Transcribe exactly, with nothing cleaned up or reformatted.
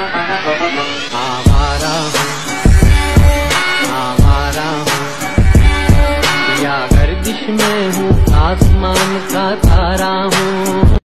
आवारा हूँ आवारा हूँ या गर्दिश में हूँ, आसमान का तारा हूँ।